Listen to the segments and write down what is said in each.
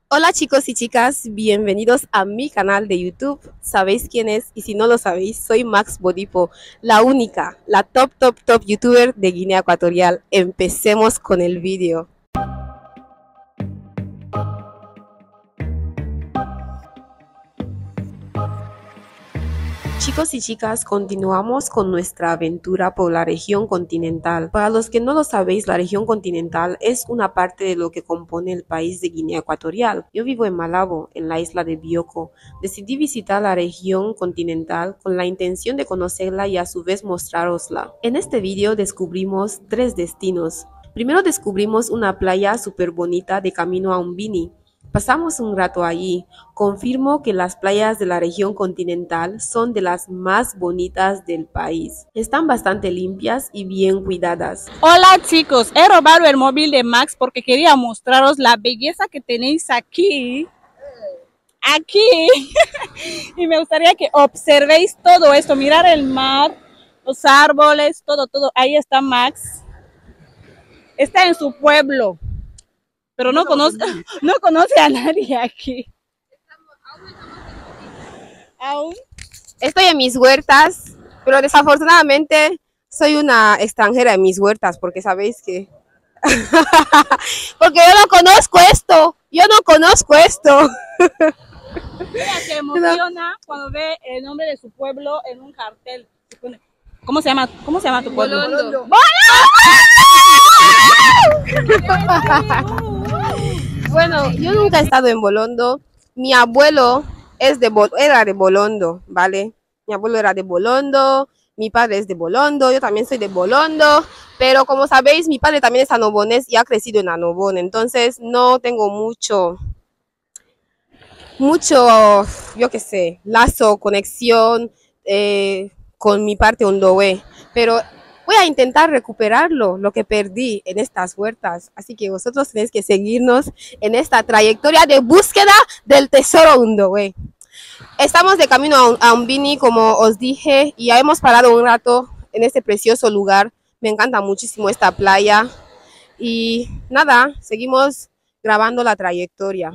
Hola chicos y chicas, bienvenidos a mi canal de YouTube. ¿Sabéis quién es? Y si no lo sabéis, soy Max Bodipo, la única, la top youtuber de Guinea Ecuatorial. Empecemos con el vídeo. Chicos y chicas, continuamos con nuestra aventura por la región continental. Para los que no lo sabéis, la región continental es una parte de lo que compone el país de Guinea Ecuatorial. Yo vivo en Malabo, en la isla de Bioko. Decidí visitar la región continental con la intención de conocerla y a su vez mostrarosla. En este vídeo descubrimos 3 destinos. Primero descubrimos una playa súper bonita de camino a Umbini. Pasamos un rato allí. Confirmo que las playas de la región continental son de las más bonitas del país. Están bastante limpias y bien cuidadas. Hola chicos, he robado el móvil de Max porque quería mostraros la belleza que tenéis aquí. Y me gustaría que observéis todo esto, mirar el mar, los árboles, todo. Ahí está Max. Está en su pueblo, pero no conoce a nadie aquí. ¿Aún? Estoy en mis huertas, pero desafortunadamente soy una extranjera en mis huertas porque sabéis que... porque yo no conozco esto. Mira, se emociona cuando ve el nombre de su pueblo en un cartel. ¿Cómo se llama tu pueblo? Bolondo. Bueno, yo nunca he estado en Bolondo. Mi abuelo era de Bolondo, ¿vale? Mi abuelo era de Bolondo, mi padre es de Bolondo, yo también soy de Bolondo, pero como sabéis, mi padre también es anobones y ha crecido en Anobón, entonces no tengo mucho, yo qué sé, lazo, conexión con mi parte Ondowe, pero voy a intentar recuperarlo, lo que perdí en estas huertas. Así que vosotros tenéis que seguirnos en esta trayectoria de búsqueda del tesoro Ondowe. Estamos de camino a Umbini, como os dije, y ya hemos parado un rato en este precioso lugar. Me encanta muchísimo esta playa. Y nada, seguimos grabando la trayectoria.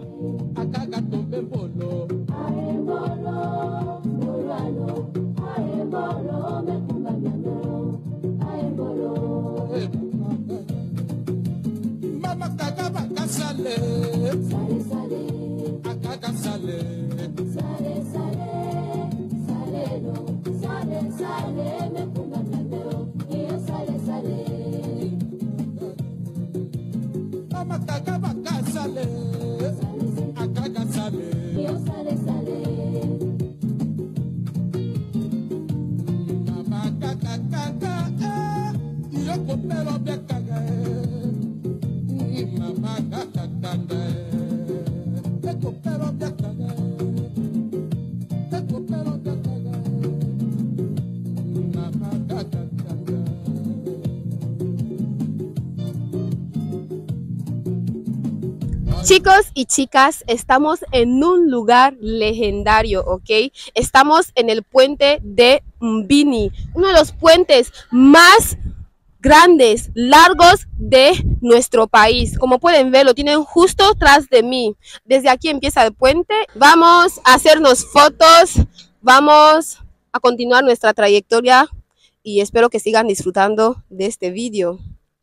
Chicos y chicas, estamos en un lugar legendario, ¿ok? Estamos en el puente de Umbini, uno de los puentes más grandes, largos de nuestro país. Como pueden ver, lo tienen justo tras de mí. Desde aquí empieza el puente. Vamos a hacernos fotos, vamos a continuar nuestra trayectoria y espero que sigan disfrutando de este vídeo.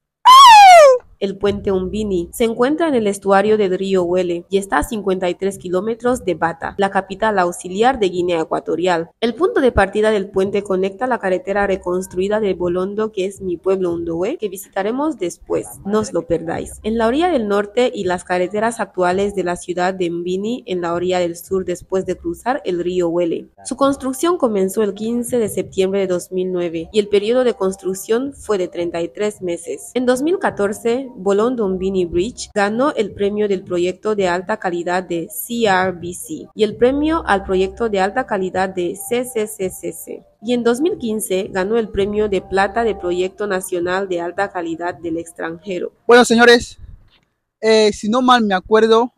El puente Umbini se encuentra en el estuario del río Huele y está a 53 kilómetros de Bata, la capital auxiliar de Guinea Ecuatorial. El punto de partida del puente conecta la carretera reconstruida de Bolondo, que es mi pueblo Ondowe, que visitaremos después, no os lo perdáis. En la orilla del norte y las carreteras actuales de la ciudad de Umbini en la orilla del sur después de cruzar el río Huele. Su construcción comenzó el 15 de septiembre de 2009 y el periodo de construcción fue de 33 meses. En 2014, Bolondo Umbini Bridge ganó el premio del proyecto de alta calidad de CRBC y el premio al proyecto de alta calidad de CCCCC. Y en 2015 ganó el premio de plata de proyecto nacional de alta calidad del extranjero. Bueno, señores, si no mal me acuerdo,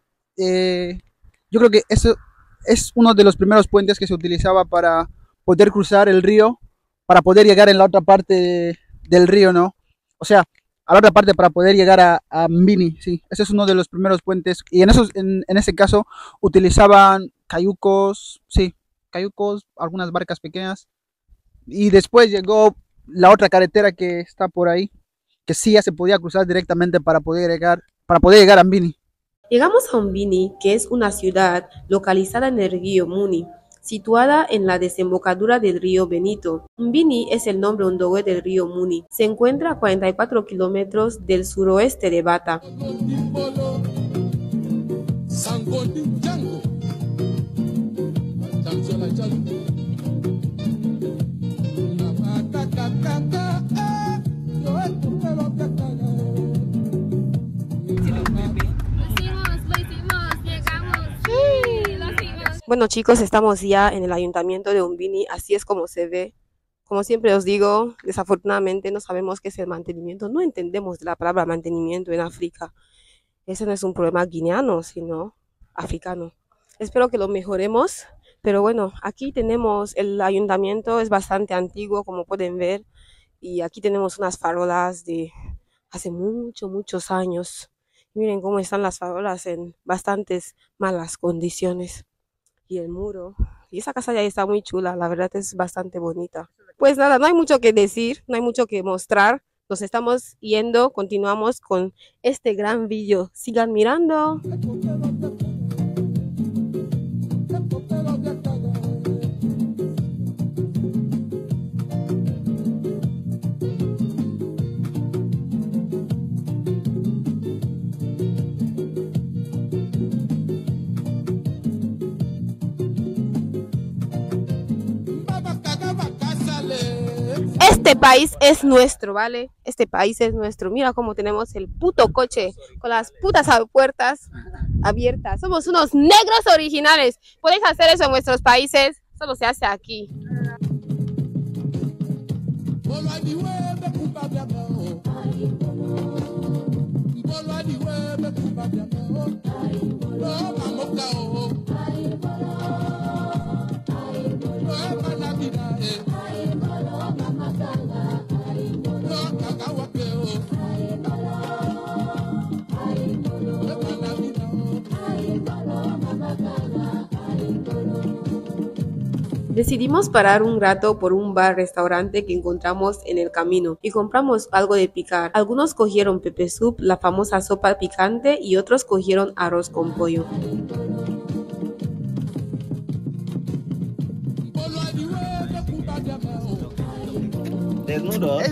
yo creo que eso es uno de los primeros puentes que se utilizaba para poder cruzar el río, para poder llegar en la otra parte del río, ¿no? O sea, a la otra parte para poder llegar a Mbini. Sí, ese es uno de los primeros puentes. Y en ese caso utilizaban cayucos, sí, cayucos, algunas barcas pequeñas. Y después llegó la otra carretera que está por ahí, que sí ya se podía cruzar directamente para poder llegar a Mbini. Llegamos a Umbini, que es una ciudad localizada en el río Muni, situada en la desembocadura del río Benito. Umbini es el nombre ondogue del río Muni. Se encuentra a 44 kilómetros del suroeste de Bata. Bueno chicos, estamos ya en el ayuntamiento de Umbini, así es como se ve. Como siempre os digo, desafortunadamente no sabemos qué es el mantenimiento, no entendemos la palabra mantenimiento en África. Ese no es un problema guineano, sino africano. Espero que lo mejoremos, pero bueno, aquí tenemos el ayuntamiento, es bastante antiguo como pueden ver, y aquí tenemos unas farolas de hace muchos años. Miren cómo están las farolas en bastantes malas condiciones. Y el muro, y esa casa ya está muy chula, la verdad es bastante bonita. Pues nada, no hay mucho que decir, no hay mucho que mostrar, nos estamos yendo, continuamos con este gran vídeo, sigan mirando. Este país es nuestro, ¿vale? Este país es nuestro. Mira cómo tenemos el puto coche con las putas puertas abiertas. Somos unos negros originales. Podéis hacer eso en vuestros países, solo se hace aquí. Decidimos parar un rato por un bar-restaurante que encontramos en el camino y compramos algo de picar. Algunos cogieron pepe soup, la famosa sopa picante, y otros cogieron arroz con pollo. ¿Desnudos?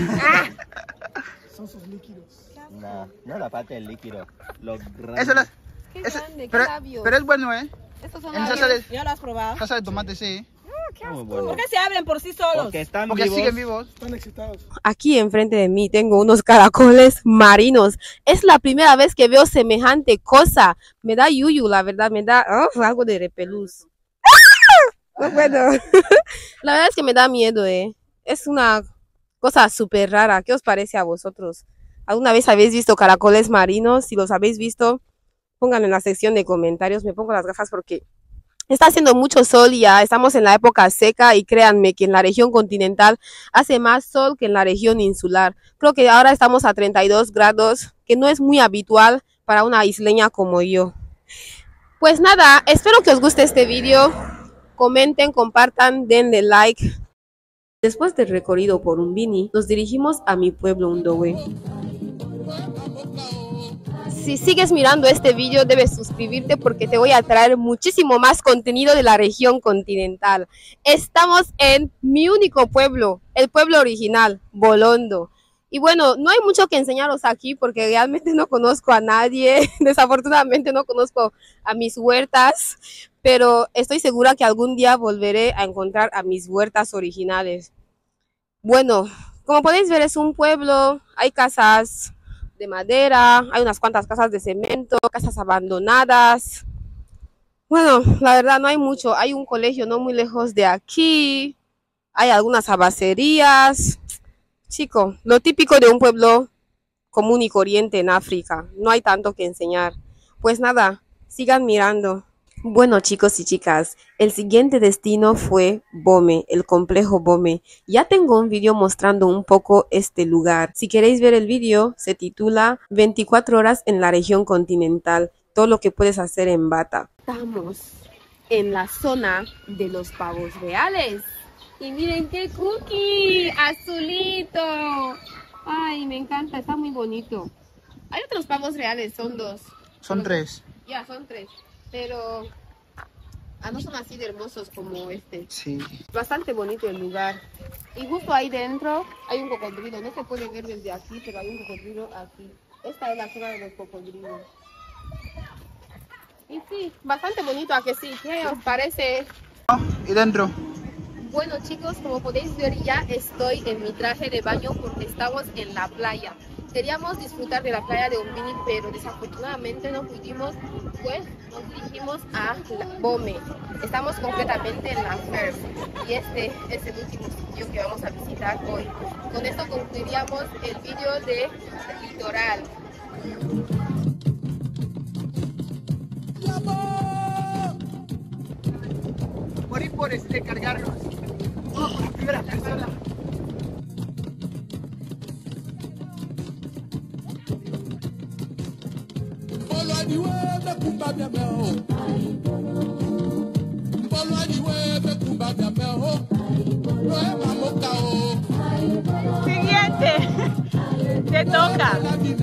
Son sus líquidos. No, no la parte del líquido. Lo grande. Eso es, Qué grande, qué pero, labios. pero es bueno, ¿eh? Estos son En labios. ¿Ya lo has probado? salsa de tomate, sí. Muy bueno. ¿Por qué se abren por sí solos? Porque están Porque vivos. siguen vivos. Están excitados. Aquí enfrente de mí tengo unos caracoles marinos. Es la primera vez que veo semejante cosa. Me da yuyu, la verdad, me da algo de repelús. No puedo. La verdad es que me da miedo, Es una cosa súper rara. ¿Qué os parece a vosotros? ¿Alguna vez habéis visto caracoles marinos? Si los habéis visto, pónganlo en la sección de comentarios. Me pongo las gafas porque está haciendo mucho sol y ya estamos en la época seca, y créanme que en la región continental hace más sol que en la región insular. Creo que ahora estamos a 32 grados, que no es muy habitual para una isleña como yo. Pues nada, espero que os guste este vídeo. Comenten, compartan, denle like. Después del recorrido por Umbini, nos dirigimos a mi pueblo Undowe. Si sigues mirando este vídeo, debes suscribirte porque te voy a traer muchísimo más contenido de la región continental. Estamos en mi único pueblo, el pueblo original, Bolondo. Y bueno, no hay mucho que enseñaros aquí porque realmente no conozco a nadie. Desafortunadamente no conozco a mis huertas, pero estoy segura que algún día volveré a encontrar a mis huertas originales. Bueno, como podéis ver, es un pueblo, hay casas de madera, hay unas cuantas casas de cemento, casas abandonadas. Bueno, la verdad no hay mucho. Hay un colegio no muy lejos de aquí, hay algunas abacerías. Chico, lo típico de un pueblo común y corriente en África. No hay tanto que enseñar. Pues nada, sigan mirando. Bueno, chicos y chicas, el siguiente destino fue Bome, el complejo Bome. Ya tengo un video mostrando un poco este lugar. Si queréis ver el video, se titula 24 horas en la región continental, todo lo que puedes hacer en Bata. Estamos en la zona de los pavos reales. Y miren qué cookie, azulito. Ay, me encanta, está muy bonito. Hay otros pavos reales, son 2. Son 3. Ya, son 3. Pero no son así de hermosos como este. Sí. Bastante bonito el lugar. Y justo ahí dentro hay un cocodrilo. No se puede ver desde aquí, pero hay un cocodrilo aquí. Esta es la zona de los cocodrilos. Y sí, bastante bonito, ¿a que sí? ¿Qué os parece? Y dentro. Bueno, chicos, como podéis ver, ya estoy en mi traje de baño porque estamos en la playa. Queríamos disfrutar de la playa de Umbini, pero desafortunadamente no pudimos, pues nos dirigimos a Bome. Estamos completamente en la First y este es el último sitio que vamos a visitar hoy. Con esto concluiríamos el vídeo de Litoral. Morir por cargarlos. Primera persona. Siguiente. Te toca.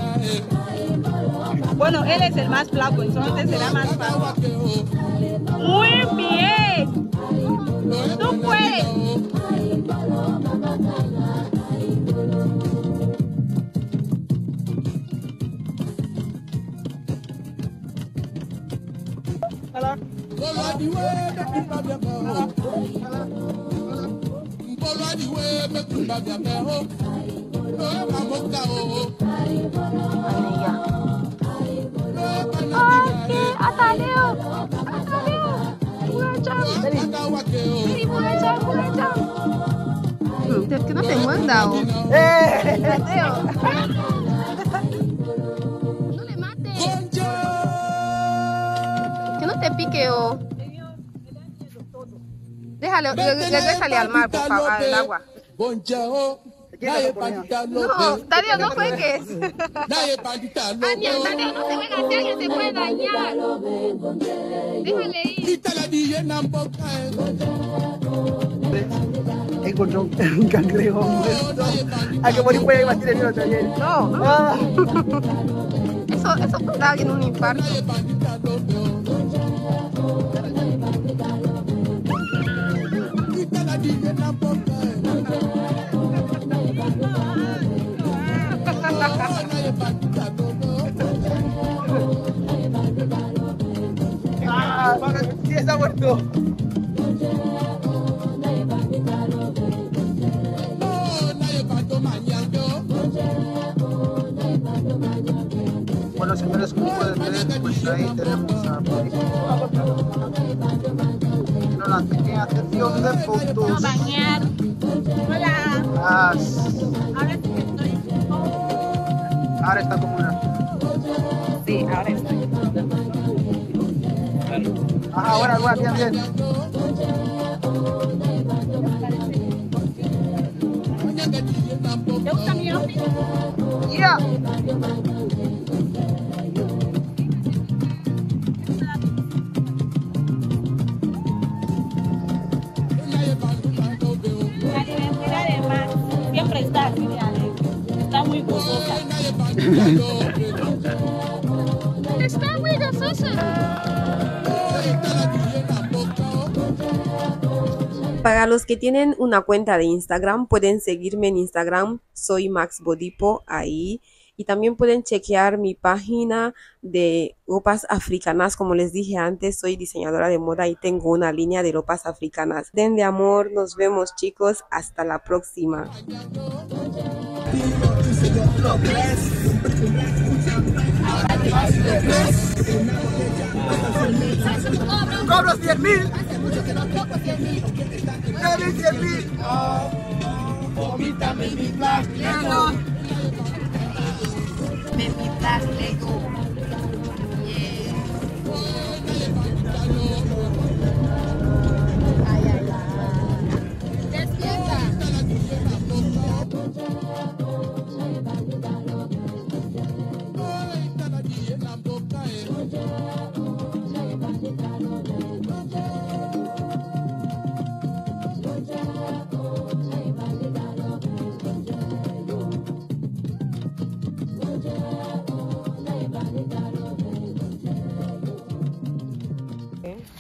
Bueno, él es el más flaco, entonces será más fácil. Muy bien. Tú puedes. Que no te muerda, ¿o? Mateo. No le mates. Que no te pique, ¿o? Déjale, regrésale al mar, por favor, al agua. No, Tadeo, no juegues. Ania, Tadeo, no se juega así, alguien se puede dañar. Déjale ir. Encontró un cangrejo muerto. Hay que morir puede batir el otro ayer. No. Eso puede dar en un infarto. Sí, está muerto. Bueno, señores, como pueden ver, pues ahí tenemos a una pequeña sesión de fotos. A bañar. Hola. Ahora sí que estoy. Ahora está como una. Sí, ahora estoy. Ajá, bueno, bien, bien. ¿Te gusta mi outfit? Yeah. La diversidad de Max siempre está así de alegre. Está muy gozosa. Está muy gozosa. Para los que tienen una cuenta de Instagram, pueden seguirme en Instagram, soy Max Bodipo ahí. Y también pueden chequear mi página de ropas africanas. Como les dije antes, soy diseñadora de moda y tengo una línea de ropas africanas. Den de amor, nos vemos chicos, hasta la próxima. ¡Cobros 10.000! ¡Dale 10.000! Vomítame mi Black Lego. Mi Black Lego. Yeah.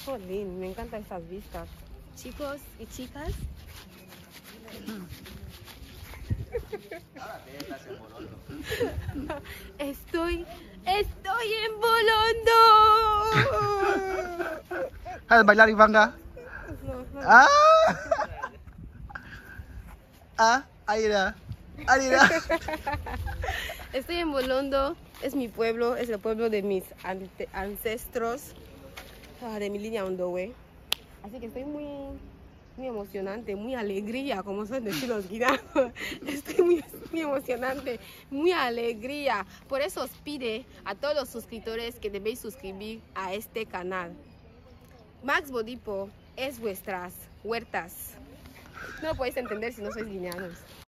Joder, me encantan estas vistas. Chicos y chicas. Estoy en Bolondo. ¿Sabes bailar, Ivanga? No. ¡Ah! ¡Ah! Ahí era. Ahí era. Estoy en Bolondo, es mi pueblo, es el pueblo de mis ancestros, de mi línea Ondowe. Así que estoy muy emocionante, muy alegría, como suelen decir los guineanos. Estoy muy emocionante, muy alegría. Por eso os pide a todos los suscriptores que debéis suscribir a este canal. Max Bodipo es vuestras huertas. No lo podéis entender si no sois guineanos.